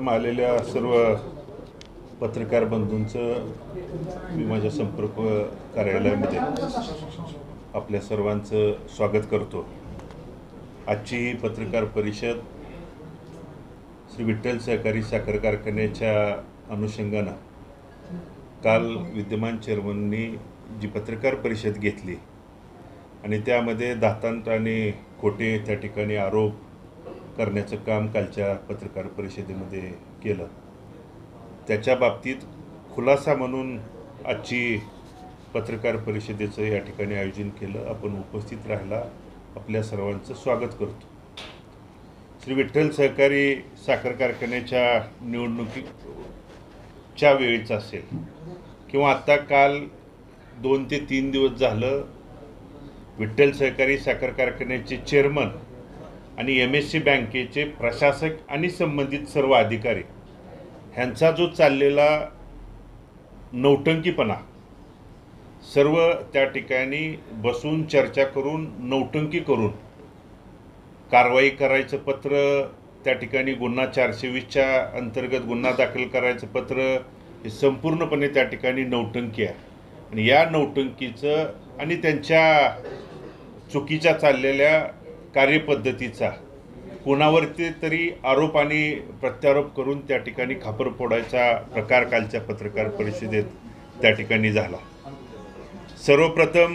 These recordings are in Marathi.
आलेल्या सर्व पत्रकार बंधूंचं मी माझ्या संपर्क कार्यालयामध्ये आपल्या सर्वांचं स्वागत करतो। आजची ही पत्रकार परिषद श्री विठ्ठल सहकारी साखर कारखान्याच्या अनुषंगानं काल विद्यमान चेअरमननी जी पत्रकार परिषद घेतली आणि त्यामध्ये दातांत आणि खोटे त्या ठिकाणी आरोप करण्याचं काम कालच्या पत्रकार परिषदेमध्ये केलं, त्याच्या बाबतीत खुलासा म्हणून आजची पत्रकार परिषदेचं या ठिकाणी आयोजन केलं। आपण उपस्थित राहायला आपल्या सर्वांचं स्वागत करतो। श्री विठ्ठल सहकारी साखर कारखान्याच्या निवडणुकीच्या वेळीच असेल किंवा आता काल 2 ते 3 दिवस झालं विठ्ठल सहकारी साखर कारखान्याचे चेअरमन आणि MSC बँकेचे प्रशासक आणि संबंधित सर्व अधिकारी ह्यांचा जो चाललेला नौटंकीपणा, सर्व त्या ठिकाणी बसून चर्चा करून नौटंकी करून कारवाई करायचं पत्र, त्या ठिकाणी गुन्हा 420च्या अंतर्गत गुन्हा दाखल करायचं पत्र, हे संपूर्णपणे त्या ठिकाणी नौटंकी आहे। आणि या नौटंकीचं आणि त्यांच्या चुकीच्या चाललेल्या कार्यपद्धतीचा कोणावरती तरी आरोप आणि प्रत्यारोप करून त्या ठिकाणी खापर फोडायचा प्रकार कालच्या पत्रकार परिषदेत त्या ठिकाणी झाला। सर्वप्रथम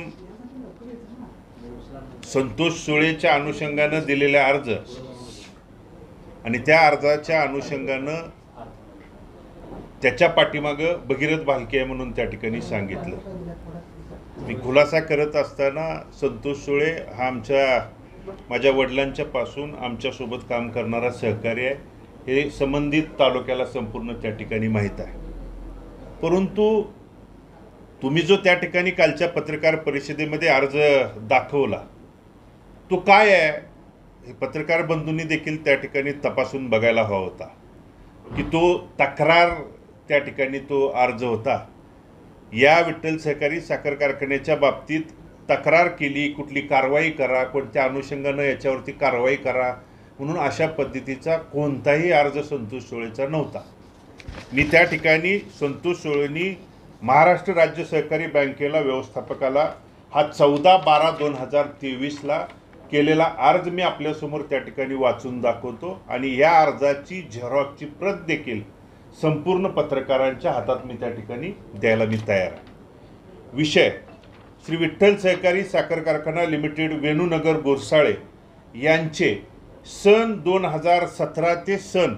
संतोष सुळेच्या अनुषंगानं दिलेला अर्ज आणि त्या अर्जाच्या अनुषंगानं त्याच्या पाठीमागं भगीरथ भालके म्हणून त्या ठिकाणी सांगितलं। मी खुलासा करत असताना संतोष सुळे हा माझ्या वडिलांच्या पासून आमच्यासोबत काम करणारा सहकारी आहे, हे संबंधित तालुक्याला संपूर्ण त्या ठिकाणी माहीत आहे। परंतु तुम्ही जो त्या ठिकाणी कालच्या पत्रकार परिषदेमध्ये अर्ज दाखवला तो काय आहे हे पत्रकार बंधूंनी देखील त्या ठिकाणी तपासून बघायला हवा होता की तो तक्रार त्या ठिकाणी तो अर्ज होता। या विठ्ठल सहकारी साखर कारखान्याच्या बाबतीत तक्रार केली, कुठली कारवाई करा, कोणत्या अनुषंगानं याच्यावरती कारवाई करा म्हणून अशा पद्धतीचा कोणताही अर्ज संतोष सुळेचा नव्हता। मी त्या ठिकाणी संतोष सुळेंनी महाराष्ट्र राज्य सहकारी बँकेला व्यवस्थापकाला हा 14/12/2023ला केलेला अर्ज मी आपल्यासमोर त्या ठिकाणी वाचून दाखवतो आणि या अर्जाची झेरॉक्सची प्रत देखील संपूर्ण पत्रकारांच्या हातात मी त्या ठिकाणी द्यायला मी तयार आहे। विषय श्री विठ्ठल सहकारी साखर कारखाना लिमिटेड वेणूनगर गोरसाळे यांचे सन 2017 ते सन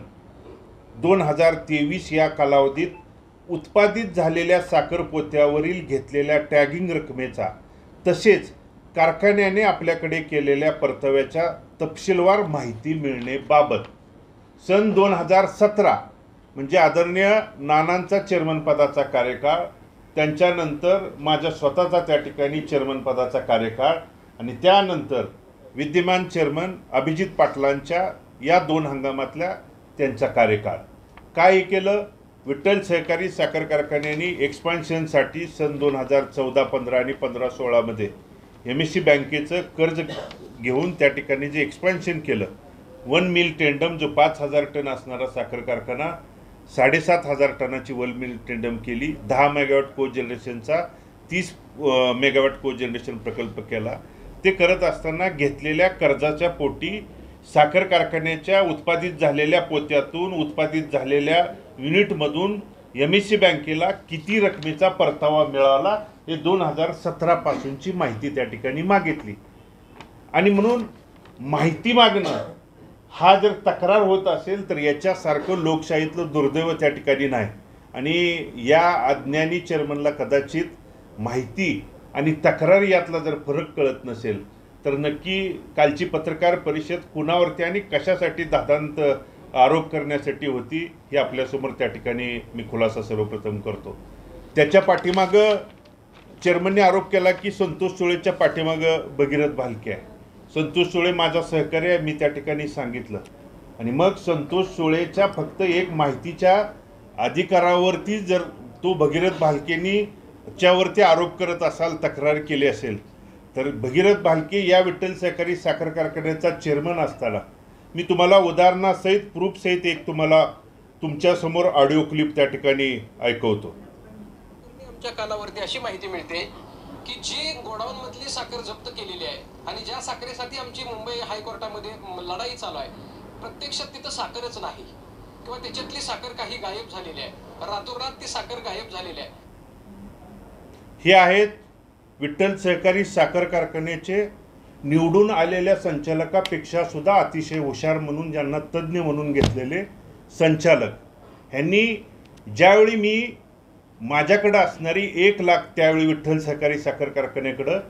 2023 या कालावधीत उत्पादित झालेल्या साखर पोत्यावरील घेतलेल्या टॅगिंग रकमेचा तसेच कारखान्याने आपल्याकडे केलेल्या परताव्याच्या तपशीलवार माहिती मिळण्याबाबत सन 2017 म्हणजे आदरणीय नानांचा चेअरमन पदाचा कार्यकाळ, त्यांच्यानंतर माझ्या स्वतःचा त्या ठिकाणी चेअरमन पदाचा कार्यकाळ आणि त्यानंतर विद्यमान चेअरमन अभिजित पाटलांच्या या 2 हंगामातल्या त्यांचा कार्यकाळ काय केलं। विठ्ठल सहकारी साखर कारखान्याने एक्सपान्शनसाठी सन 2014-15 आणि 15-16 मध्ये MSC बँकेचं कर्ज घेऊन त्या ठिकाणी जे एक्सपान्शन केलं, 1 मिल टेंडम जो 5000 टन असणारा साखर कारखाना 7500 टनाची 1 मिल टेंडम केली, 10 मेगावॅट को जनरेशनचा 30 मेगावॅट को जनरेशन प्रकल्प केला। ते करत असताना घेतलेल्या कर्जाच्या पोटी साखर कारखान्याच्या उत्पादित झालेल्या पोत्यातून उत्पादित झालेल्या युनिटमधून MSC बँकेला किती रकमेचा परतावा मिळाला हे 2017 पासूनची माहिती त्या ठिकाणी मागितली। आणि म्हणून माहिती मागणं हा जर तक्रार होत असेल तर याच्यासारखं लोकशाहीतलं दुर्दैव त्या ठिकाणी नाही। आणि या अज्ञानी चेअरमनला कदाचित माहिती आणि तक्रार यातला जर फरक कळत नसेल तर नक्की कालची पत्रकार परिषद कुणावरती आणि कशासाठी दादांत आरोप करण्यासाठी होती हे आपल्यासमोर त्या ठिकाणी मी खुलासा सर्वप्रथम करतो। त्याच्या पाठीमागं चेअरमनने आरोप केला की संतोष सुळेच्या पाठीमागं भगीरथ भालके आहे। संतोष सुळे माझा सहकारी आहे, मी त्या ठिकाणी सांगितलं। आणि मग संतोष सुळेच्या फक्त एक माहितीच्या अधिकारावरती जर तो भगीरथ भालकेनी च्यावरती आरोप करत असाल, तक्रार केली असेल तर भगीरथ भालके या विठ्ठल सहकारी साखर कारखान्याचा चेअरमन असताना मी तुम्हाला उदाहरणासहित प्रूफसहित एक तुम्हाला तुमच्यासमोर ऑडिओ क्लिप त्या ठिकाणी ऐकवतो. आमच्या कानावरती अशी माहिती मिळते की जी गोडाऊन मधली साखर जप्त केलेली आहे आणि ज्या साखरेसाठी आमची मुंबई हायकोर्टामध्ये लढाई चालू आहे, प्रत्यक्षात तिथं साखरच नाही किंवा त्याच्यातली साखर काही गायब झालेली आहे. रातोरात ती साखर गायब झालेली आहे. हे आहेत विठ्ठल सहकारी साखर कारखान्याचे निवडून आलेल्या संचालकापेक्षा सुद्धा अतिशय हुशार म्हणून ज्यांना तज्ज्ञ म्हणून घेतलेले संचालक. ह्यांनी ज्यावेळी मी माझ्याकडं असणारी 1 लाख, त्यावेळी विठ्ठल सहकारी साखर कारखान्याकडं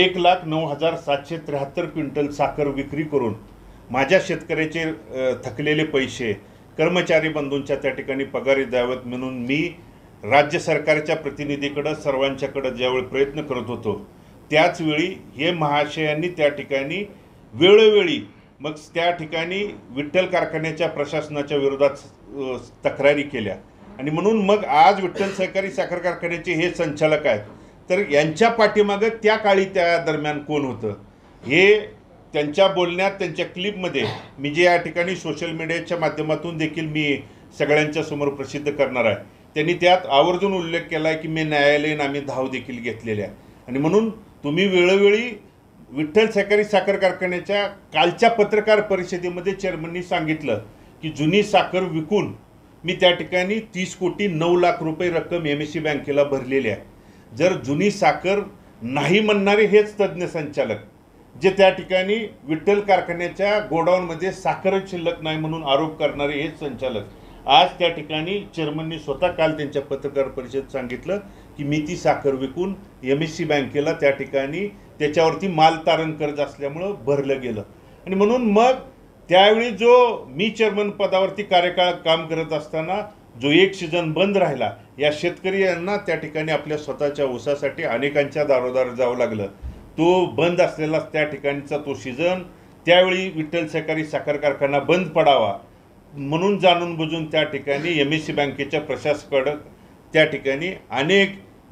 1,09,773 क्विंटल साखर विक्री करून माझ्या शेतकऱ्याचे थकलेले पैसे कर्मचारी बंधूंच्या त्या ठिकाणी पगारी द्यावेत म्हणून मी राज्य सरकारच्या प्रतिनिधीकडं सर्वांच्याकडं ज्यावेळी प्रयत्न करत होतो, त्याचवेळी हे महाशयांनी त्या ठिकाणी वेळोवेळी मग त्या ठिकाणी विठ्ठल कारखान्याच्या प्रशासनाच्या विरोधात तक्रारी केल्या. आणि म्हणून मग आज विठ्ठल सहकारी साखर कारखान्याचे हे संचालक आहेत. तर यांच्या पाठीमागं त्या काळी त्या दरम्यान कोण होतं हे त्यांच्या बोलण्यात, त्यांच्या क्लिपमध्ये मी जे या ठिकाणी सोशल मीडियाच्या माध्यमातून देखील मी सगळ्यांच्या समोर प्रसिद्ध करणार आहे, त्यांनी त्यात आवर्जून उल्लेख केला आहे की मी न्यायालयीन आम्ही धाव देखील घेतलेल्या आहे. आणि म्हणून तुम्ही वेळोवेळी विठ्ठल सहकारी साखर कारखान्याच्या कालच्या पत्रकार परिषदेमध्ये चेअरमननी सांगितलं की जुनी साखर विकून मी त्या ठिकाणी 30,09,00,000 रुपये रक्कम MSC बँकेला भरलेली आहे. जर जुनी साखर नाही म्हणणारे हेच तज्ज्ञ संचालक, जे त्या ठिकाणी विठ्ठल कारखान्याच्या गोडाऊनमध्ये साखरच शिल्लक नाही म्हणून आरोप करणारे हेच संचालक, आज त्या ठिकाणी चेअरमननी स्वतः काल त्यांच्या पत्रकार परिषदेत सांगितलं की मी ती साखर विकून MSC बँकेला त्या ठिकाणी त्याच्यावरती माल तारण कर्ज असल्यामुळं भरलं गेलं. आणि म्हणून मग त्यावेळी जो मी चेअरमन पदावरती कार्यकाळ काम करत असताना जो 1 सीझन बंद राहिला, या शेतकरी यांना त्या ठिकाणी आपल्या स्वतःच्या ऊसासाठी अनेकांच्या दारोदार जावं लागलं. तो बंद असलेला त्या ठिकाणचा तो सीझन त्यावेळी विठ्ठल सहकारी साखर कारखाना बंद पडावा म्हणून जाणून बुजून त्या ठिकाणी MSC बँकेच्या प्रशासकाकडं त्या ठिकाणी अनेक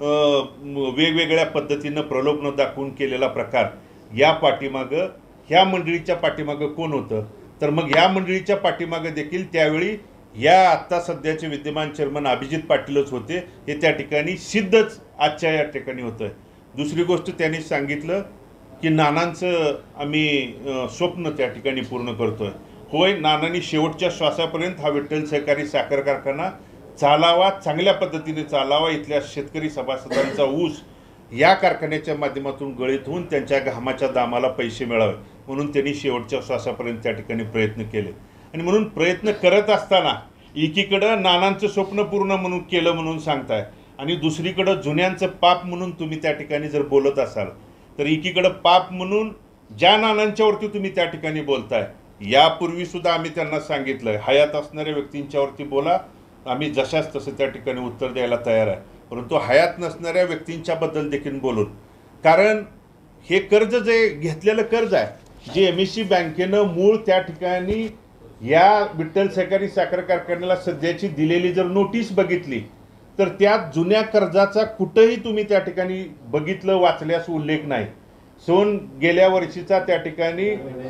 वेगवेगळ्या पद्धतीनं प्रलोभन दाखवून केलेला प्रकार, या पाठीमागं ह्या मंडळीच्या पाठीमागं कोण होतं? तर मग ह्या मंडळीच्या पाठीमागं देखील त्यावेळी या आत्ता सध्याचे विद्यमान चेअरमन अभिजित पाटीलच होते, हे त्या ठिकाणी सिद्धच आजच्या या ठिकाणी होतं. दुसरी गोष्ट त्यांनी सांगितलं की नानांचं आम्ही स्वप्न त्या ठिकाणी पूर्ण करतोय. होय, नानांनी शेवटच्या श्वासापर्यंत हा विठ्ठल सहकारी साखर कारखाना चालावा, चांगल्या पद्धतीने चालावा, इथल्या शेतकरी सभासदांचा ऊस या कारखान्याच्या माध्यमातून गळीत होऊन त्यांच्या घामाच्या दामाला पैसे मिळावे म्हणून त्यांनी शेवटच्या श्वासापर्यंत त्या ठिकाणी प्रयत्न केले. आणि म्हणून प्रयत्न करत असताना एकीकडं नानांचं स्वप्न पूर्ण म्हणून केलं म्हणून सांगताय आणि दुसरीकडं जुन्यांचं पाप म्हणून तुम्ही त्या ठिकाणी जर बोलत असाल, तर एकीकडं पाप म्हणून ज्या नानांच्यावरती तुम्ही त्या ठिकाणी बोलताय, यापूर्वीसुद्धा आम्ही त्यांना सांगितलं हयात असणाऱ्या व्यक्तींच्यावरती बोला, आम्ही जशाच तसं त्या ठिकाणी उत्तर द्यायला तयार आहे, परंतु हयात नसणाऱ्या व्यक्तींच्याबद्दल देखील बोलून. कारण हे कर्ज जे घेतलेलं कर्ज आहे, जे MSC बँकेनं मूळ त्या ठिकाणी या विठ्ठल सहकारी साखर कारखान्याला सध्याची दिलेली जर नोटीस बघितली, तर त्यात जुन्या कर्जाचा कुठंही तुम्ही त्या ठिकाणी बघितलं, वाचल्यास उल्लेख नाही. गेल्या वर्षीचा त्या ठिकाणी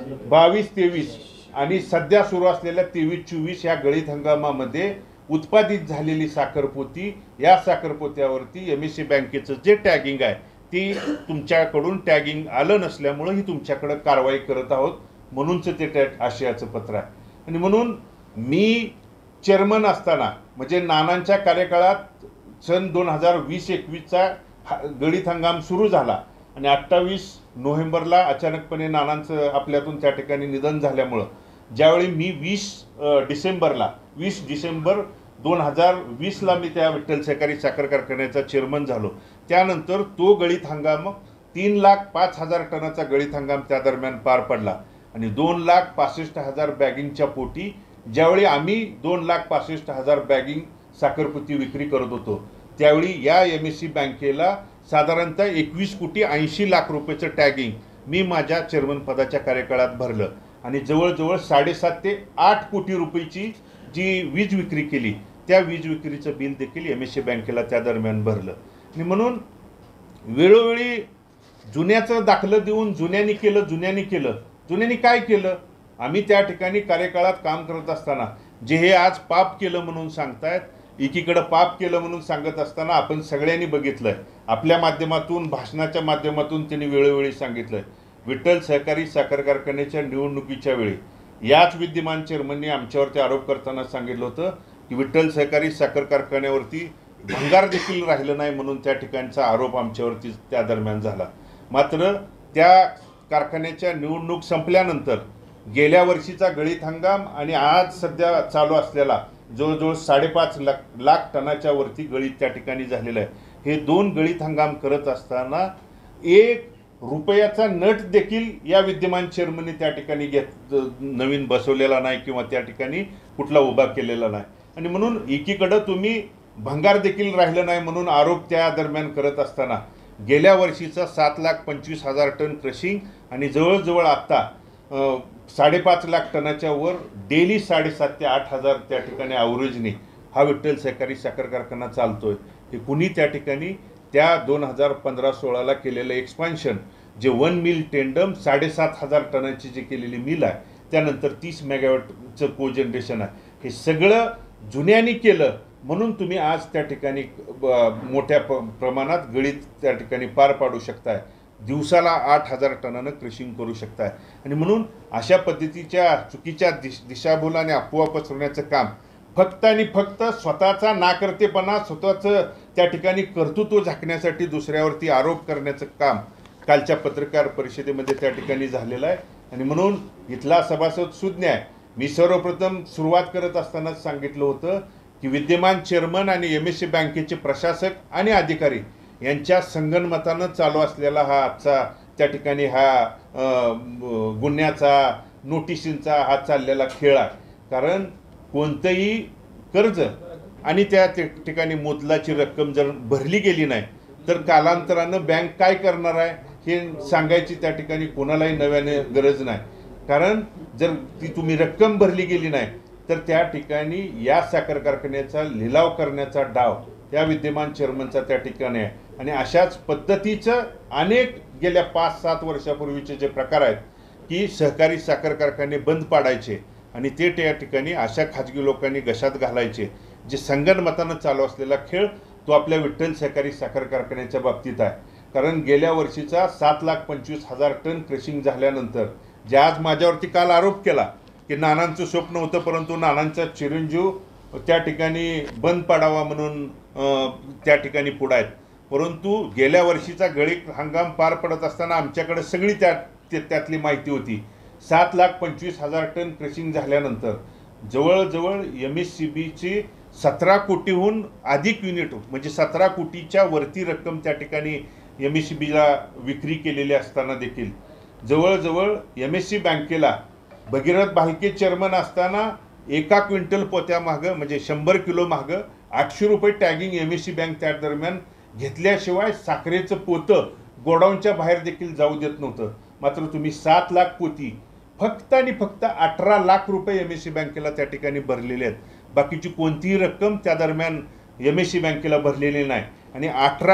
22-23 आणि सध्या सुरू असलेल्या 23-24 या गळीत हंगामामध्ये उत्पादित झालेली साखरपोती, या साखरपोत्यावरती MSC बँकेचं जे टॅगिंग आहे ती तुमच्याकडून टॅगिंग आलं नसल्यामुळं ही तुमच्याकडं कारवाई करत आहोत म्हणूनच ते आशयाचं पत्र आहे. आणि म्हणून मी चेअरमन असताना म्हणजे नानांच्या कार्यकाळात सन 2020-21चा गळीत हंगाम सुरू झाला आणि 28 नोव्हेंबरला अचानकपणे नानांचं आपल्यातून त्या ठिकाणी निधन झाल्यामुळं ज्यावेळी मी 20 डिसेंबर 2020ला मी त्या विठ्ठल सहकारी साखर कारखान्याचा चेअरमन झालो. त्यानंतर तो गळीत हंगाम 3,05,000 टनाचा गळीत हंगाम त्या दरम्यान पार पडला आणि 2,65,000 बॅगिंगच्या पोटी ज्यावेळी आम्ही 2,65,000 बॅगिंग साखरपोती विक्री करत होतो, त्यावेळी या MSC बँकेला साधारणतः 21,80,00,000 रुपयाचं टॅगिंग मी माझ्या चेअरमन पदाच्या कार्यकाळात भरलं आणि जवळजवळ 7.5 ते 8 कोटी रुपयाची जी वीज विक्री केली, त्या वीज विक्रीचं बिल देखील MSC बँकेला त्या दरम्यान भरलं. आणि म्हणून वेळोवेळी जुन्याचं दाखलं देऊन जुन्यांनी काय केलं, आम्ही त्या ठिकाणी कार्यकाळात काम करत असताना जे हे आज पाप केलं म्हणून सांगतायत. एकीकडं पाप केलं म्हणून सांगत असताना आपण सगळ्यांनी बघितलंय, आपल्या माध्यमातून, भाषणाच्या माध्यमातून त्यांनी वेळोवेळी सांगितलंय. विठ्ठल सहकारी साखर कारखान्याच्या निवडणुकीच्या वेळी याच विद्यमान चेअरमनने आमच्यावरती आरोप करताना सांगितलं होतं की विठ्ठल सहकारी साखर कारखान्यावरती भंगार देखील राहिलं नाही म्हणून त्या ठिकाणचा आरोप आमच्यावरती त्या दरम्यान झाला. मात्र त्या कारखान्याच्या निवडणूक संपल्यानंतर गेल्या वर्षीचा गळीत हंगाम आणि आज सध्या चालू असलेला जवळजवळ 5.5 लाख टनाच्या वरती गळीत त्या ठिकाणी झालेलं आहे. हे 2 गळीत हंगाम करत असताना 1 रुपयाचा नट देखील या विद्यमान चेअरमनने त्या ठिकाणी नवीन बसवलेला नाही किंवा त्या ठिकाणी कुठला उभा केलेला नाही. आणि म्हणून एकीकडं तुम्ही भंगार देखील राहिलं नाही म्हणून आरोप त्या दरम्यान करत असताना गेल्या वर्षीचा 7,25,000 टन क्रशिंग आणि जवळजवळ आत्ता 5.5 लाख टनाच्या वर डेली 7,500 ते 8,000 त्या ठिकाणी ॲव्हरेजने हा विठ्ठल सहकारी साखर कारखाना चालतोय. हे कुणी त्या ठिकाणी त्या 2015-16ला केलेलं एक्सपान्शन जे 1 मिल टेंडम 7,500 टनाची जी केलेली मिल आहे, त्यानंतर 30 मेगावॅटचं कोजनरेशन आहे, हे सगळं जुन्यानी केलं म्हणून तुम्ही आज त्या ठिकाणी मोठ्या प्रमाणात गळीत त्या ठिकाणी पार पाडू शकताय. दिवसाला 8,000 टनानं क्रशिंग करू शकताय. आणि म्हणून अशा पद्धतीच्या चुकीच्या दिशाभूल आणि अफवा पसरवण्याचं काम फक्त आणि फक्त स्वतःचा नाकर्तेपणा, स्वतःचं त्या ठिकाणी कर्तृत्व झाकण्यासाठी दुसऱ्यावरती आरोप करण्याचं काम कालच्या पत्रकार परिषदेमध्ये त्या ठिकाणी झालेलं आहे. आणि म्हणून इथला सभासद सुज्ञ आहे. मी सर्वप्रथम सुरुवात करत असतानाच सांगितलं होतं की विद्यमान चेअरमन आणि MSC बँकेचे प्रशासक आणि अधिकारी यांच्या संगनमतानं चालू असलेला हा आजचा त्या ठिकाणी हा गुन्ह्याचा, नोटिशींचा हा चाललेला खेळ आहे. कारण कोणतंही कर्ज आणि त्या ठिकाणी मोदलाची रक्कम जर भरली गेली नाही तर कालांतरानं बँक काय करणार आहे हे सांगायची त्या ठिकाणी कोणालाही नव्याने गरज नाही. कारण जर ती तुम्ही रक्कम भरली गेली नाही तर त्या ठिकाणी या साखर कारखान्याचा लिलाव करण्याचा डाव त्या विद्यमान चेअरमनचा त्या ठिकाणी आहे. आणि अशाच पद्धतीचं अनेक गेल्या 5-7 वर्षापूर्वीचे जे प्रकार आहेत की सहकारी साखर कारखाने बंद पाडायचे आणि ते त्या ठिकाणी अशा खाजगी लोकांनी घशात घालायचे, जे संगनमतानं चालू असलेला खेळ तो आपल्या विठ्ठल सहकारी साखर कारखान्याच्या बाबतीत आहे. कारण गेल्या वर्षीचा 7,25,000 टन क्रशिंग झाल्यानंतर जे आज माझ्यावरती काल आरोप केला की नानांचं स्वप्न होतं परंतु नानांचा चिरंजीव त्या ठिकाणी बंद पाडावा म्हणून त्या ठिकाणी पुढे आहेत. परंतु गेल्या वर्षीचा गळीत हंगाम पार पडत असताना आमच्याकडे सगळी त्यातली माहिती होती. 7,25,000 टन क्रशिंग झाल्यानंतर जवळजवळ MSCBची 17 कोटीहून अधिक युनिट म्हणजे 17 कोटीच्या वरती रक्कम त्या ठिकाणी MSCBला विक्री केलेली असताना देखील जवळजवळ MSC बँकेला भगीरथ भालके चेअरमन असताना 1 क्विंटल पोत्यामागं म्हणजे 100 किलो मागं 800 रुपये टॅगिंग MSC बँक त्या दरम्यान घेतल्याशिवाय साखरेचं पोतं गोडाऊनच्या बाहेर देखील जाऊ देत नव्हतं. मात्र तुम्ही 7 लाख पोती फक्त आणि फक्त 18 लाख रुपये MSC बँकेला त्या ठिकाणी भरलेले आहेत. बाकीची कोणतीही रक्कम त्या दरम्यान MSC बँकेला भरलेली नाही. आणि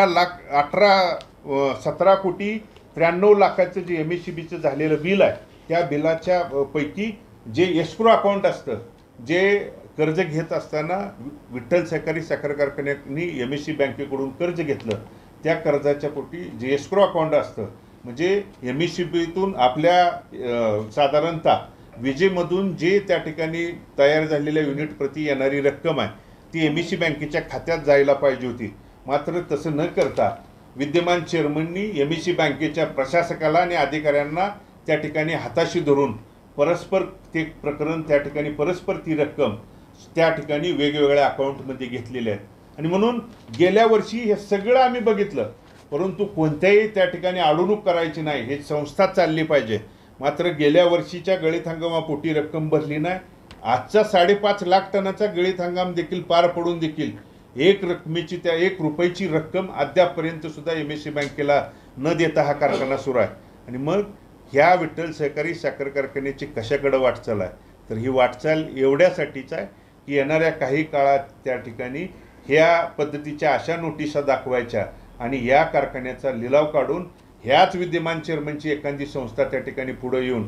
17 कोटी 93 लाखाचं जे MSCBचं झालेलं बिल आहे त्या बिलाच्या पैकी जे एस्क्रो अकाउंट असतं, जे कर्ज घेत असताना विठ्ठल सहकारी साखर कारखान्यांनी MSC बँकेकडून कर्ज घेतलं त्या कर्जाच्या पोटी जे एस्क्रो अकाउंट असतं म्हणजे MSCBतून आपल्या साधारणतः विजेमधून जे त्या ठिकाणी तयार झालेल्या युनिट प्रति येणारी रक्कम आहे ती MSC बँकेच्या खात्यात जायला पाहिजे होती. मात्र तसं न करता विद्यमान चेअरमननी MSC बँकेच्या प्रशासकाला आणि अधिकाऱ्यांना त्या ठिकाणी हाताशी धरून परस्पर ते प्रकरण त्या ठिकाणी परस्पर ती रक्कम त्या ठिकाणी वेगवेगळ्या अकाउंटमध्ये घेतलेले आहेत. आणि म्हणून गेल्या वर्षी हे सगळं आम्ही बघितलं परंतु कोणत्याही त्या ठिकाणी अडवणूक करायची नाही, हे संस्था चालली पाहिजे. मात्र गेल्या वर्षीच्या गळीत हंगामापोटी रक्कम भरली नाही. आजचा 5.5 लाख टनाचा गळीत हंगाम देखील पार पडून देखील 1 रुपयाची रक्कम अद्यापपर्यंत सुद्धा MSC बँकेला न देता हा कारखाना सुरू आहे. आणि मग ह्या विठ्ठल सहकारी साखर कारखान्याची कशाकडे वाटचाल आहे तर ही वाटचाल एवढ्यासाठीच आहे की येणाऱ्या काही काळात त्या ठिकाणी ह्या पद्धतीच्या अशा नोटिसा दाखवायच्या आणि या कारखान्याचा लिलाव काढून ह्याच विद्यमान चेअरमनची एखादी संस्था त्या ठिकाणी पुढे येऊन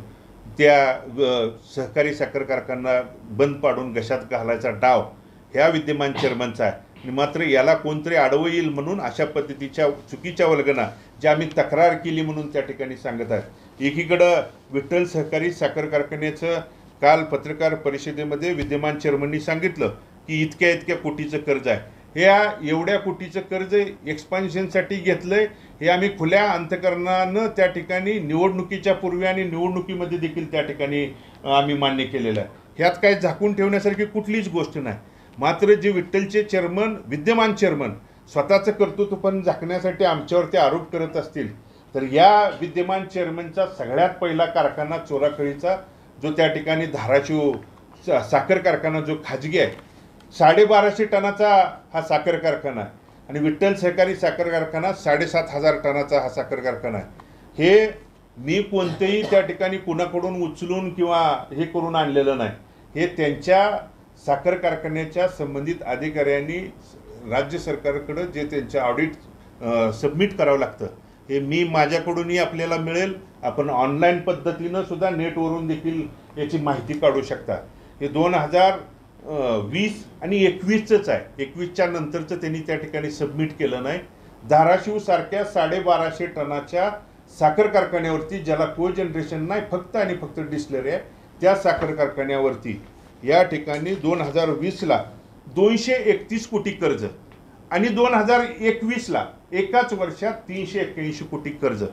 त्या सहकारी साखर कारखाना बंद पाडून घशात घालायचा डाव ह्या विद्यमान चेअरमनचा आहे. आणि मात्र याला कोणतरी आडवं येईल म्हणून अशा पद्धतीच्या चुकीच्या वल्गना ज्या आम्ही तक्रार केली म्हणून त्या ठिकाणी सांगत आहेत. एकीकडं विठ्ठल सहकारी साखर कारखान्याचं काल पत्रकार परिषदेमध्ये विद्यमान चेअरमननी सांगितलं की इतक्या कोटीचं कर्ज आहे. ह्या एवढ्या कोटीचं कर्ज एक्सपान्शनसाठी घेतलं आहे हे आम्ही खुल्या अंतकरणानं त्या ठिकाणी निवडणुकीच्या पूर्वी आणि निवडणुकीमध्ये देखील त्या ठिकाणी आम्ही मान्य केलेलं आहे. ह्यात काय झाकून ठेवण्यासारखी कुठलीच गोष्ट नाही. मात्र जे विठ्ठलचे चेअरमन विद्यमान चेअरमन स्वतःचं कर्तृत्व पण झाकण्यासाठी आमच्यावरती आरोप करत असतील तर या विद्यमान चेअरमनचा सगळ्यात पहिला कारखाना चोराखळीचा जो त्या ठिकाणी धाराशिव साखर कारखाना जो खाजगी आहे 1250 टनाचा हा साखर कारखाना आहे आणि विठ्ठल सहकारी साखर कारखाना 7,500 टनाचा हा साखर कारखाना आहे. हे मी कोणतेही त्या ठिकाणी कुणाकडून उचलून किंवा हे करून आणलेलं नाही. हे त्यांच्या साखर कारखान्याच्या संबंधित अधिकाऱ्यांनी राज्य सरकारकडं जे त्यांचं ऑडिट सबमिट करावं लागतं हे मी माझ्याकडूनही आपल्याला मिळेल. आपण ऑनलाईन पद्धतीनं सुद्धा नेटवरून देखील याची माहिती काढू शकता. हे 2020 आणि 21च आहे. 21च्या नंतरचं त्यांनी त्या ठिकाणी सबमिट केलं नाही. धाराशिवसारख्या 1250 टनाच्या साखर कारखान्यावरती ज्याला को जनरेशन नाही फक्त आणि फक्त डिस्लरी आहे त्या साखर कारखान्यावरती या ठिकाणी 2020ला 231 कोटी कर्ज आणि 2021ला एकाच वर्षात 381 कोटी कर्ज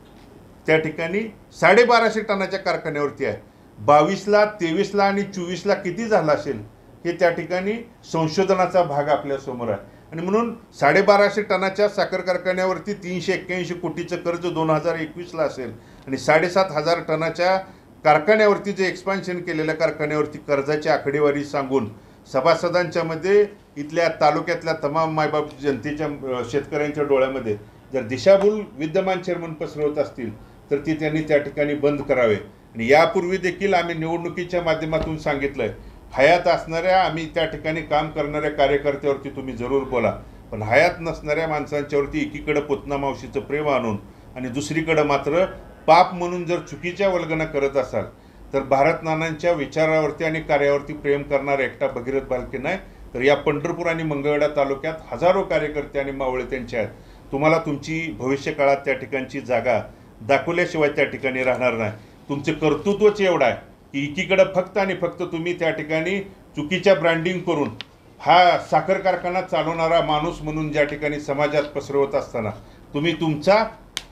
त्या ठिकाणी 1250 टनाच्या कारखान्यावरती आहे. 22ला 23ला आणि 24ला किती झाला असेल हे त्या ठिकाणी संशोधनाचा भाग आपल्यासमोर आहे. आणि म्हणून 1250 टनाच्या साखर कारखान्यावरती 381 कोटीचं कर्ज 2021ला असेल आणि 7,500 टनाच्या कारखान्यावरती जे एक्सपान्शन केलेल्या कारखान्यावरती कर्जाची आकडेवारी सांगून सभासदांच्या मध्ये इथल्या तालुक्यातल्या तमाम मायबाप जनतेच्या शेतकऱ्यांच्या डोळ्यामध्ये जर दिशाभूल विद्यमान चेअरमन पसरवत असतील तर ती त्यांनी त्या ठिकाणी बंद करावे. आणि यापूर्वी देखील आम्ही निवडणुकीच्या माध्यमातून सांगितलंय हयात असणाऱ्या आम्ही त्या ठिकाणी काम करणाऱ्या कार्यकर्त्यावरती तुम्ही जरूर बोला पण हयात नसणाऱ्या माणसांच्यावरती एकीकडं पुतना मावशीचं प्रेम आणून आणि दुसरीकडं मात्र पाप म्हणून जर चुकीच्या वल्गना करत असाल तर भारत नानांच्या विचारावरती आणि कार्यावरती प्रेम करणारा एकटा भगीरथ बालके नाही तर या पंढरपूर आणि मंगळवेढा तालुक्यात हजारो कार्यकर्ते आणि मावळे त्यांचे आहेत. तुम्हाला तुमची भविष्यकाळात त्या ठिकाणची जागा दाखवल्याशिवाय त्या ठिकाणी राहणार नाही. तुमचे कर्तृत्वच एवढं आहे की एकीकडं फक्त आणि फक्त तुम्ही त्या ठिकाणी चुकीच्या ब्रँडिंग करून हा साखर कारखाना चालवणारा माणूस म्हणून ज्या ठिकाणी समाजात पसरवत असताना तुम्ही तुमचा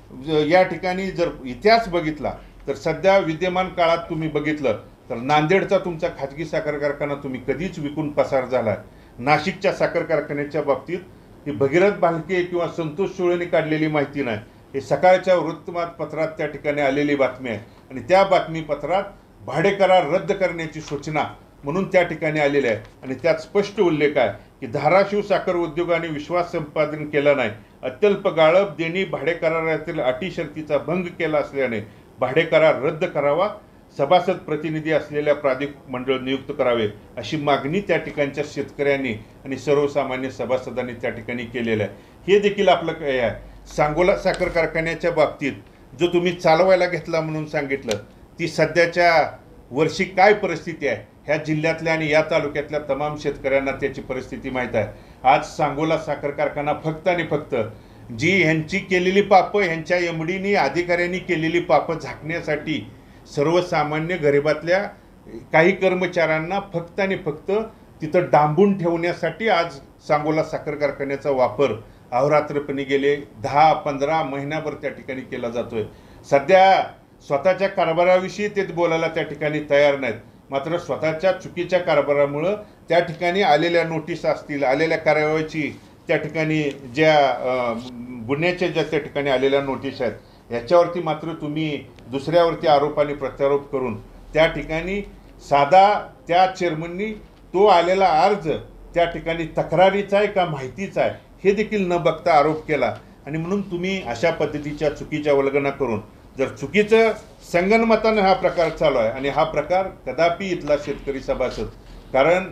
या ठिकाणी जर इतिहास बघितला तर सध्या विद्यमान काळात तुम्ही बघितलं तर नांदेडचा तुमचा खाजगी साखर कारखाना तुम्ही कधीच विकून पसार झाला. नाशिकच्या साखर कारखान्याच्या बाबतीत ही भगीरथ भालके किंवा संतोष सुळेंनी काढलेली माहिती नाही. हे सकाळच्या वृत्तपत्रात त्या ठिकाणी आलेली बातमी आहे आणि त्या बातमीपत्रात भाडे करार रद्द करण्याची सूचना म्हणून त्या ठिकाणी आलेली आहे आणि त्यात स्पष्ट उल्लेख आहे की धाराशिव साखर उद्योगाने विश्वास संपादन केला नाही. अत्यल्प गाळप देणी भाडे करारातील अटी शर्तीचा भंग केला असल्याने भाडे करार रद्द करावा. सभासद प्रतिनिधी असलेल्या प्राधिकृत मंडळ नियुक्त करावे अशी मागणी त्या ठिकाणच्या शेतकऱ्यांनी आणि सर्वसामान्य सभासदांनी त्या ठिकाणी केलेलं आहे. हे देखील आपलं काय आहे. सांगोला साखर कारखान्याच्या बाबतीत जो तुम्ही चालवायला घेतला म्हणून सांगितलं ती सध्याच्या वर्षी काय परिस्थिती आहे ह्या जिल्ह्यातल्या आणि या तालुक्यातल्या तमाम शेतकऱ्यांना त्याची परिस्थिती माहीत आहे. आज सांगोला साखर कारखाना फक्त आणि फक्त जी ह्यांची केलेली पापं ह्यांच्या एमडीनी अधिकाऱ्यांनी केलेली पापं झाकण्यासाठी सर्वसामान्य गरिबातल्या काही कर्मचाऱ्यांना फक्त आणि फक्त तिथं डांबून ठेवण्यासाठी आज सांगोला साखर कारखान्याचा वापर अहोरात्रपणे गेले 10-15 महिन्याभर त्या ठिकाणी केला जातोय. सध्या स्वतःच्या कारभाराविषयी ते बोलायला त्या ठिकाणी तयार नाहीत. मात्र स्वतःच्या चुकीच्या कारभारामुळं त्या ठिकाणी आलेल्या नोटीस असतील आलेल्या कारवाईची त्या ठिकाणी ज्या गुन्ह्याच्या ज्या त्या ठिकाणी आलेल्या नोटीस आहेत याच्यावरती मात्र तुम्ही दुसऱ्यावरती आरोप आणि प्रत्यारोप करून त्या ठिकाणी साधा त्या चेअरमननी तो आलेला अर्ज त्या ठिकाणी तक्रारीचा आहे का माहितीचा आहे हे देखील न बघता आरोप केला. आणि म्हणून तुम्ही अशा पद्धतीच्या चुकीच्या वल्गना करून जर चुकीचं संगनमतानं हा प्रकार चालू आहे आणि हा प्रकार कदापि इथला शेतकरी सभासद कारण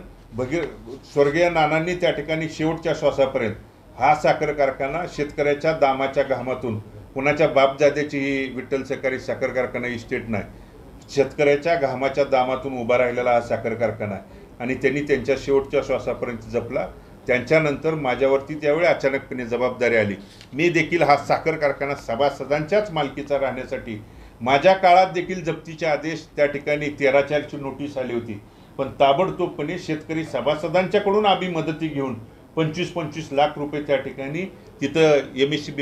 स्वर्गीय नानांनी त्या ठिकाणी शेवटच्या श्वासापर्यंत हा साखर कारखाना शेतकऱ्याच्या दामाच्या घामातून कुणाच्या बापजाद्याची ही विठ्ठल सहकारी साखर कारखाना इस्टेट नाही शेतकऱ्याच्या घामाच्या दामातून उभा राहिलेला हा साखर कारखाना आहे आणि त्यांनी त्यांच्या शेवटच्या श्वासापर्यंत जपला. त्यांच्यानंतर माझ्यावरती त्यावेळी अचानकपणे जबाबदारी आली. मी देखील हा साखर कारखाना सभासदांच्याच मालकीचा राहण्यासाठी माझ्या काळात देखील जप्तीचे आदेश त्या ठिकाणी 13/4ची नोटीस आली होती, पण ताबडतोबपणे शेतकरी सभासदांच्याकडून आम्ही मदती घेऊन 25-25 लाख रुपये त्या ठिकाणी तिथं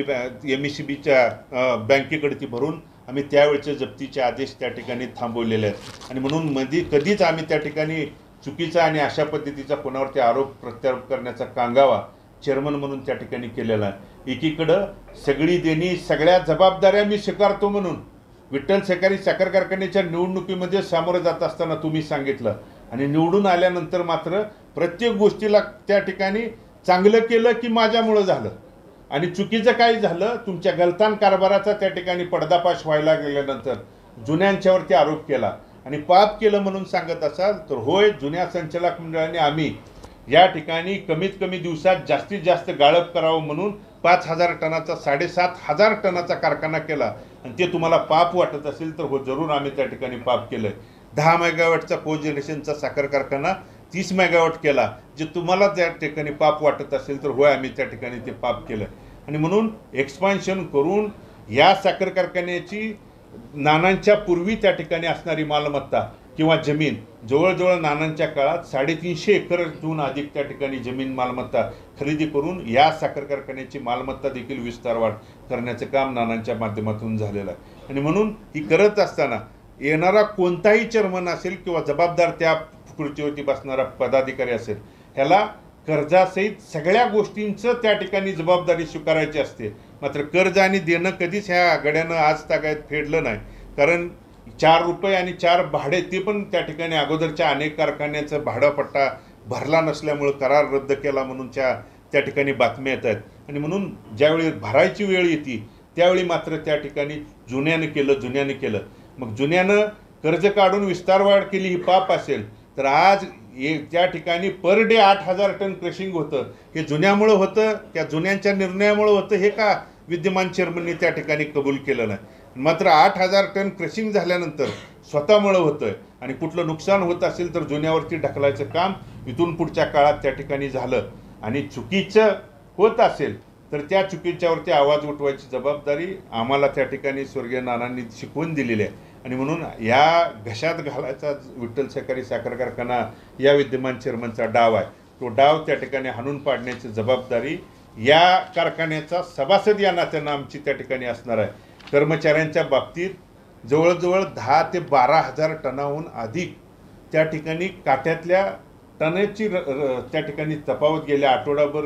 MSCBच्या बँकेकडे ती भरून आम्ही त्यावेळचे जप्तीचे आदेश त्या ठिकाणी थांबवलेले आहेत. आणि म्हणून कधीच आम्ही त्या ठिकाणी चुकीचा आणि अशा पद्धतीचा कोणावरती आरोप प्रत्यारोप करण्याचा कांगावा चेअरमन म्हणून त्या ठिकाणी केलेला आहे. एकीकडं सगळी देणी सगळ्या जबाबदाऱ्या मी स्वीकारतो म्हणून विठ्ठल सहकारी साखर कारखान्याच्या निवडणुकीमध्ये सामोरं जात असताना तुम्ही सांगितलं आणि निवडून आल्यानंतर मात्र प्रत्येक गोष्टीला त्या ठिकाणी चांगलं केलं की माझ्यामुळं झालं आणि चुकीचं काय झालं, तुमच्या गलतान कारभाराचा त्या ठिकाणी पर्दाफाश व्हायला गेल्यानंतर जुन्यांच्यावरती आरोप केला आणि पाप केलं म्हणून सांगत असाल तर होय, जुन्या संचालक मंडळाने आम्ही या ठिकाणी कमीत कमी दिवसात जास्तीत जास्त गाळप करावं म्हणून 5,000 टनाचा 7,500 टनाचा कारखाना केला आणि ते तुम्हाला पाप वाटत असेल तर हो, जरूर आम्ही त्या ठिकाणी पाप केलं. 10 मेगावॅटचा कोजनरेशनचा साखर कारखाना 30 मेगावॅट केला, जे तुम्हाला त्या ठिकाणी पाप वाटत असेल तर होय, आम्ही त्या ठिकाणी ते पाप केलं. आणि म्हणून एक्सपान्शन करून या साखर कारखान्याची नानांच्या पूर्वी त्या ठिकाणी असणारी मालमत्ता किंवा जमीन जवळजवळ नानांच्या काळात 350 एकरहून अधिक त्या ठिकाणी जमीन मालमत्ता खरेदी करून या साखर कारखान्याची मालमत्ता देखील विस्तारवाढ करण्याचं काम नानांच्या माध्यमातून झालेलं आहे. आणि म्हणून ही करत असताना येणारा कोणताही चेअरमन असेल किंवा जबाबदार त्या खुर्चीवरती बसणारा पदाधिकारी असेल, ह्याला कर्जासहित सगळ्या गोष्टींचं त्या ठिकाणी जबाबदारी स्वीकारायची असते. मात्र कर्ज आणि देणं कधीच ह्या गड्यानं आज तागायत फेडलं नाही. कारण 4 रुपये आणि 4 भाडे ते पण त्या ठिकाणी अगोदरच्या अनेक कारखान्याचं भाडापट्टा भरला नसल्यामुळं करार रद्द केला म्हणून त्या ठिकाणी बातम्या येत आहेत. आणि म्हणून ज्यावेळी भरायची वेळ येते त्यावेळी मात्र त्या ठिकाणी जुन्यानं केलं. मग जुन्यानं कर्ज काढून विस्तारवाढ केली ही पाप असेल तर आज त्या ठिकाणी पर डे 8,000 टन क्रशिंग होतं, हे जुन्यामुळं होतं, त्या जुन्यांच्या निर्णयामुळं होतं, हे का विद्यमान चेअरमनने त्या ठिकाणी कबूल केलं नाही. मात्र 8,000 टन क्रशिंग झाल्यानंतर स्वतःमुळं होतं आणि कुठलं नुकसान होत असेल तर जुन्यावरती ढकलायचं काम इथून पुढच्या काळात त्या ठिकाणी झालं. आणि चुकीचं होत असेल तर त्या चुकीच्यावरती आवाज उठवायची जबाबदारी आम्हाला त्या ठिकाणी स्वर्गीय नानांनी शिकवून दिलेली आहे. आणि म्हणून या घशात घालायचा विठ्ठल सहकारी साखर कारखाना या विद्यमान चेअरमनचा डाव आहे. तो डाव त्या ठिकाणी हाणून पाडण्याची जबाबदारी या कारखान्याचा सभासद या नात्यानं आमची त्या ठिकाणी असणार आहे. कर्मचाऱ्यांच्या बाबतीत जवळजवळ 10 ते 12,000 टनाहून अधिक त्या ठिकाणी काट्यातल्या टनाची त्या ठिकाणी तफावत गेल्या आठवडाभर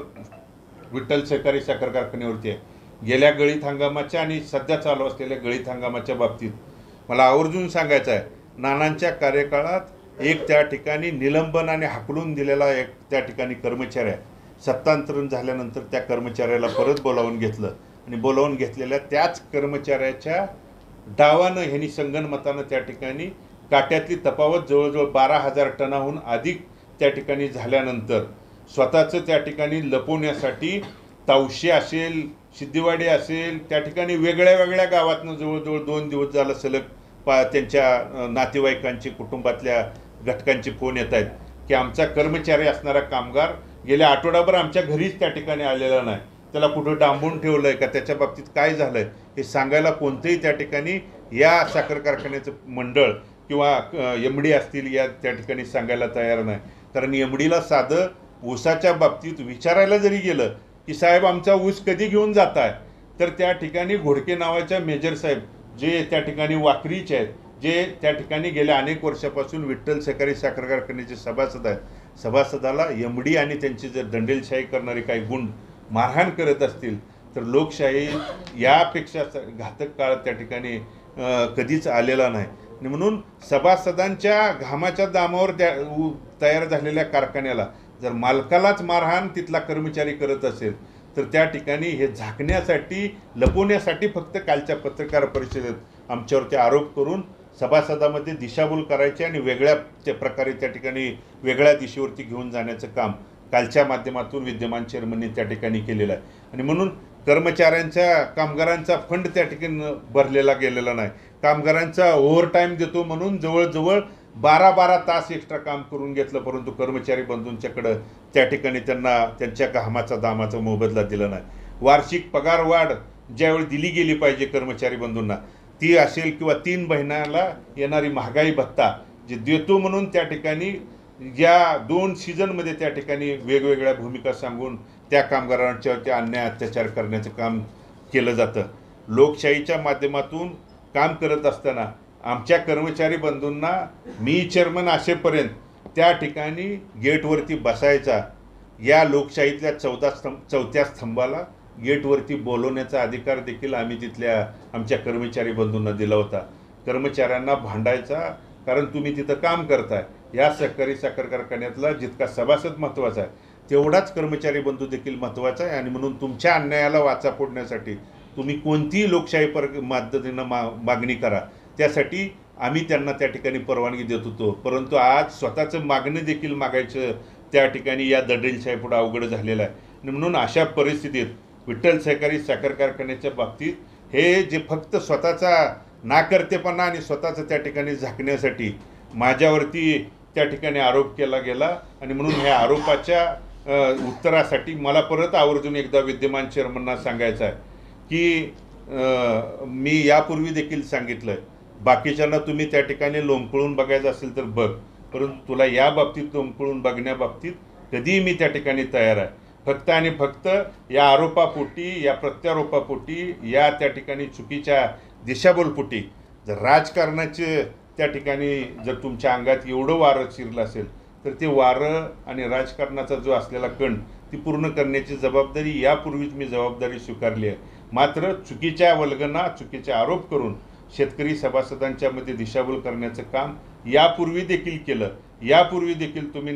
विठ्ठल सहकारी साखर कारखान्यावरती आहे. गेल्या गळीत हंगामाच्या आणि सध्या चालू असलेल्या गळीत हंगामाच्या बाबतीत मला आवर्जून सांगायचं आहे, नानांच्या कार्यकाळात एक त्या ठिकाणी निलंबन आणि हाकलून दिलेला एक त्या ठिकाणी कर्मचारी आहे. सत्तांतरण झाल्यानंतर त्या कर्मचाऱ्याला परत बोलावून घेतलं आणि बोलावून घेतलेल्या त्याच कर्मचाऱ्याच्या डावानं ह्यांनी संगनमतानं त्या ठिकाणी काट्यातली तफावत जवळजवळ 12,000 टनाहून अधिक त्या ठिकाणी झाल्यानंतर स्वतःचं त्या ठिकाणी लपवण्यासाठी तावशी असेल, सिद्धिवाडी असेल, त्या ठिकाणी वेगळ्या वेगळ्या गावातनं जवळजवळ 2 दिवस झालं सलग त्यांच्या नातेवाईकांचे कुटुंबातल्या घटकांचे फोन येत आहेत की आमचा कर्मचारी असणारा कामगार गेल्या आठवडाभर आमच्या घरीच त्या ठिकाणी आलेला नाही, त्याला कुठं डांबून ठेवलं आहे का, त्याच्या बाबतीत काय झालं आहे हे सांगायला कोणतंही त्या ठिकाणी या साखर कारखान्याचं मंडळ किंवा MD असतील या त्या ठिकाणी सांगायला तयार नाही. कारण MDला साधं ऊसाच्या बाबतीत विचारायला जरी गेलं की साहेब आमचा ऊस कधी घेऊन जात आहे, तर त्या ठिकाणी घोडके नावाच्या मेजर साहेब जे त्या ठिकाणी वाकरीचे आहेत, जे त्या ठिकाणी गेल्या अनेक वर्षापासून विठ्ठल सहकारी साखर कारखान्याचे सभासद आहेत, सभासदाला MD आणि त्यांची जर दंडेलशाही करणारे काही गुंड मारहाण करत असतील तर लोकशाही यापेक्षा घातक काळ त्या ठिकाणी कधीच आलेला नाही. आणि म्हणून सभासदांच्या घामाच्या दामावर तयार झालेल्या कारखान्याला जर मालकालाच मारहाण तिथला कर्मचारी करत असेल तर त्या ठिकाणी हे झाकण्यासाठी लपवण्यासाठी फक्त कालच्या पत्रकार परिषदेत आमच्यावरती आरोप करून सभासदामध्ये दिशाभूल करायचे आणि वेगळ्या त्या प्रकारे त्या ठिकाणी वेगळ्या दिशेवरती घेऊन जाण्याचं काम कालच्या माध्यमातून विद्यमान चेअरमनने त्या ठिकाणी केलेलं आहे. आणि म्हणून कर्मचाऱ्यांच्या कामगारांचा फंड त्या ठिकाणी भरलेला गेलेला नाही, कामगारांचा ओव्हरटाईम देतो म्हणून जवळजवळ 12-12 तास एक्स्ट्रा काम करून घेतलं, परंतु कर्मचारी बंधूंच्याकडं त्या ठिकाणी त्यांना त्यांच्या घामाचा दामाचा मोबदला दिला नाही. वार्षिक पगार वाढ ज्यावेळी दिली गेली पाहिजे कर्मचारी बंधूंना ती असेल, किंवा 3 महिन्याला येणारी महागाई भत्ता जे देतो म्हणून त्या ठिकाणी या 2 सीझनमध्ये त्या ठिकाणी वेगवेगळ्या भूमिका सांगून त्या कामगारांच्यावरती अन्याय अत्याचार करण्याचं काम केलं जातं. लोकशाहीच्या माध्यमातून काम करत असताना आमच्या कर्मचारी बंधूंना मी चेअरमन असेपर्यंत त्या ठिकाणी गेटवरती बसायचा, या लोकशाहीतल्या 4थ्या स्तंभाला गेटवरती बोलवण्याचा अधिकार देखील आम्ही तिथल्या आमच्या कर्मचारी बंधूंना दिला होता. कर्मचाऱ्यांना भांडायचा, कारण तुम्ही तिथं काम करताय. या सहकारी साखर कारखान्यातला जितका सभासद महत्त्वाचा आहे तेवढाच कर्मचारी बंधू देखील महत्त्वाचा आहे. आणि म्हणून तुमच्या अन्यायाला वाचा फोडण्यासाठी तुम्ही कोणतीही लोकशाही पद्धतीनं मागणी करा, त्यासाठी आम्ही त्यांना त्या ठिकाणी परवानगी देत होतो. परंतु आज स्वतःचं मागणं देखील मागायचं त्या ठिकाणी या दडलेशाहीपुढं अवघड झालेलं आहे. आणि म्हणून अशा परिस्थितीत विठ्ठल सहकारी साखर कारखान्याच्या बाबतीत हे जे फक्त स्वतःचा नाकर्तेपणा आणि स्वतःचं त्या ठिकाणी झाकण्यासाठी माझ्यावरती त्या ठिकाणी आरोप केला गेला. आणि म्हणून ह्या आरोपाच्या उत्तरासाठी मला परत आवर्जून एकदा विद्यमान चेअरमनना सांगायचं आहे की मी यापूर्वी देखील सांगितलं आहे, बाकीच्यांना तुम्ही त्या ठिकाणी लोंबकळून बघायचं असेल तर बघ, परंतु तुला या बाबतीत लोंबकळून बघण्याबाबतीत कधीही मी त्या ठिकाणी तयार आहे. फक्त आणि फक्त या आरोपापोटी, या प्रत्यारोपापोटी, या त्या ठिकाणी चुकीच्या दिशाभूलपोटी जर राजकारणाचे त्या ठिकाणी जर तुमच्या अंगात एवढं वारं शिरलं असेल तर ते वारं आणि राजकारणाचा जो असलेला कण ती पूर्ण करण्याची जबाबदारी यापूर्वीच मी जबाबदारी स्वीकारली आहे. मात्र चुकीच्या वल्गना, चुकीचे आरोप करून शेतकरी सभासदांच्यामध्ये दिशाभूल करण्याचं काम यापूर्वी देखील केलं. यापूर्वी देखील तुम्ही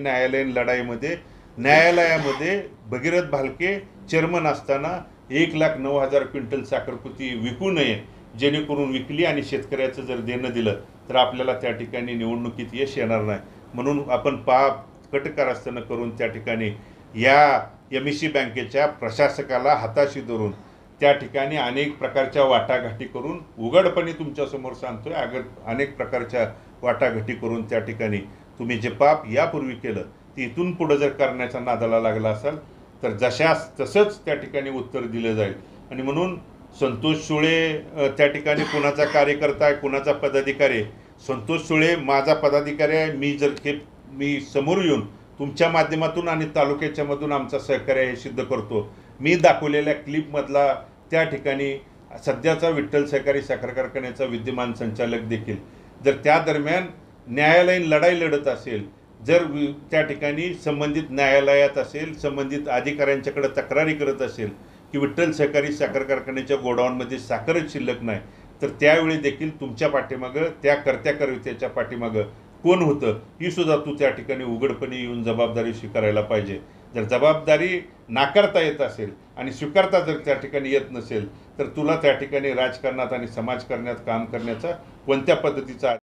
न्यायालयामध्ये भगीरथ भालके चेअरमन असताना 1,09,000 क्विंटल साखरपुती विकू नये, जेणेकरून विकली आणि शेतकऱ्याचं जर देणं दिलं तर आपल्याला त्या ठिकाणी निवडणुकीत यश येणार नाही. म्हणून आपण पाप कटकारस्थानं करून त्या ठिकाणी या MEC बँकेच्या प्रशासकाला हाताशी धरून त्या ठिकाणी अनेक प्रकारच्या वाटाघाटी करून, उघडपणे तुमच्यासमोर सांगतोय, अनेक प्रकारच्या वाटाघाटी करून त्या ठिकाणी तुम्ही जे पाप यापूर्वी केलं ते इथून पुढं जर करण्याचा नादाला लागला असाल तर जशास तसंच त्या ठिकाणी उत्तर दिलं जाईल. आणि म्हणून संतोष सुळे त्या ठिकाणी कुणाचा कार्यकर्ता आहे, कुणाचा पदाधिकारी आहे. संतोष सुळे माझा पदाधिकारी आहे. मी समोर येऊन तुमच्या माध्यमातून आणि तालुक्याच्या मधून आमचा सहकार्य हे सिद्ध करतो. मी दाखवलेल्या क्लिपमधला त्या ठिकाणी सध्याचा विठ्ठल सहकारी साखर कारखान्याचा विद्यमान संचालक देखील जर त्या दरम्यान न्यायालयीन लढाई लढत असेल, जर त्या ठिकाणी संबंधित न्यायालयात असेल, संबंधित अधिकाऱ्यांच्याकडे तक्रारी करत असेल की विठ्ठल सहकारी साखर कारखान्याच्या गोडाऊनमध्ये साखरच शिल्लक नाही, तर त्यावेळी देखील तुमच्या पाठीमागं, त्या कर्त्याच्या पाठीमागं कोण होतं ही सुद्धा तू त्या ठिकाणी उघडपणे येऊन जबाबदारी स्वीकारायला पाहिजे. जर जबाबदारी नाकारता येत असेल आणि स्वीकारता जर त्या ठिकाणी येत नसेल तर तुला त्या ठिकाणी राजकारणात आणि समाजकारणात काम करण्याचा कोणत्या पद्धतीचा